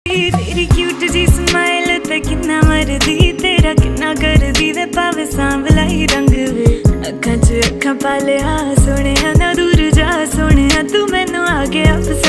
तेरी क्यूट जी स्माइल ते किन्ना मरदी तेरा किन्ना करदी वे भावे सांवला ही रंग वे अखां च अखां पा लिया सोहणिया ना दूर जा सोहणिया तू मैनू आ गया